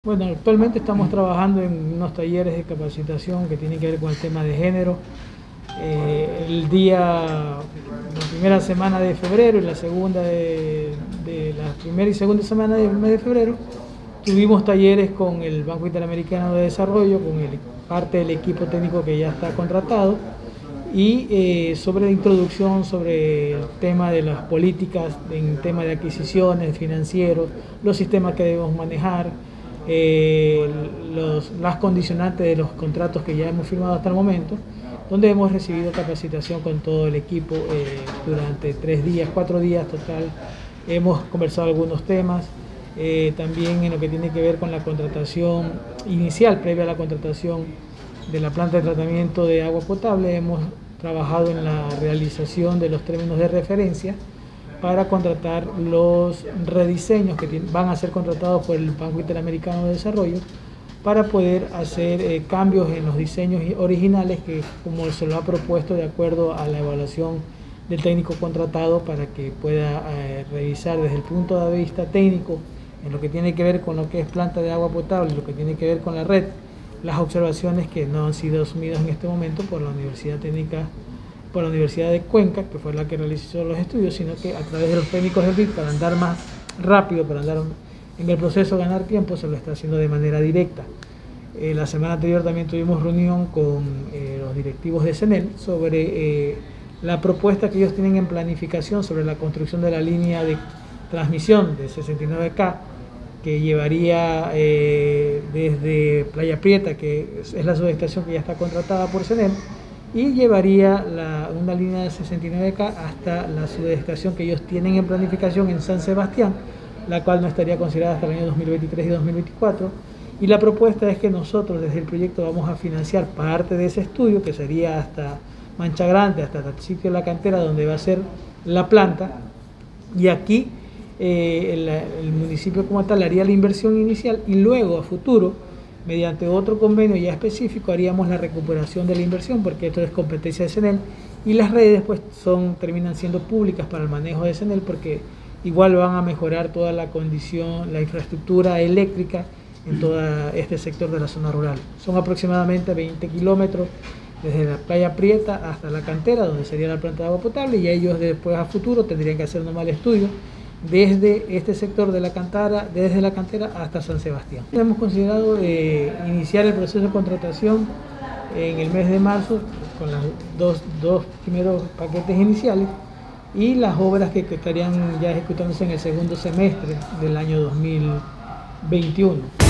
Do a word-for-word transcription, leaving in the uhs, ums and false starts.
Bueno, actualmente estamos trabajando en unos talleres de capacitación que tienen que ver con el tema de género. Eh, el día, la primera semana de febrero y la segunda de, de la primera y segunda semana del mes de febrero, tuvimos talleres con el Banco Interamericano de Desarrollo, con el, parte del equipo técnico que ya está contratado, y eh, sobre la introducción sobre el tema de las políticas, en tema de adquisiciones, financieros, los sistemas que debemos manejar, eh, los, las condicionantes de los contratos que ya hemos firmado hasta el momento, donde hemos recibido capacitación con todo el equipo eh, durante tres días, cuatro días total. Hemos conversado algunos temas, eh, también en lo que tiene que ver con la contratación inicial, previa a la contratación de la planta de tratamiento de agua potable. Hemos trabajado en la realización de los términos de referencia para contratar los rediseños que van a ser contratados por el Banco Interamericano de Desarrollo para poder hacer eh, cambios en los diseños originales que, como se lo ha propuesto de acuerdo a la evaluación del técnico contratado, para que pueda eh, revisar desde el punto de vista técnico en lo que tiene que ver con lo que es planta de agua potable, lo que tiene que ver con la red, las observaciones que no han sido asumidas en este momento por la Universidad Técnica, por la Universidad de Cuenca, que fue la que realizó los estudios, sino que a través de los técnicos del R I C, para andar más rápido, para andar en el proceso ganar tiempo, se lo está haciendo de manera directa. Eh, la semana anterior también tuvimos reunión con eh, los directivos de CENEL sobre eh, la propuesta que ellos tienen en planificación sobre la construcción de la línea de transmisión de sesenta y nueve K, que llevaría eh, desde Playa Prieta, que es la subestación que ya está contratada por CENEL, y llevaría la, una línea de sesenta y nueve K hasta la subestación que ellos tienen en planificación en San Sebastián, la cual no estaría considerada hasta el año dos mil veintitrés y dos mil veinticuatro. Y la propuesta es que nosotros desde el proyecto vamos a financiar parte de ese estudio, que sería hasta Mancha Grande, hasta el sitio de la cantera donde va a ser la planta, y aquí eh, el, el municipio como tal haría la inversión inicial, y luego a futuro, mediante otro convenio ya específico, haríamos la recuperación de la inversión, porque esto es competencia de CENEL, y las redes pues son, terminan siendo públicas para el manejo de CENEL, porque igual van a mejorar toda la condición, la infraestructura eléctrica en todo este sector de la zona rural. Son aproximadamente veinte kilómetros desde la Playa Prieta hasta la cantera, donde sería la planta de agua potable, y ellos después a futuro tendrían que hacer un normal estudio desde este sector de la cantera, desde la cantera hasta San Sebastián. Hemos considerado eh, iniciar el proceso de contratación en el mes de marzo con los dos, dos primeros paquetes iniciales, y las obras que, que estarían ya ejecutándose en el segundo semestre del año dos mil veintiuno.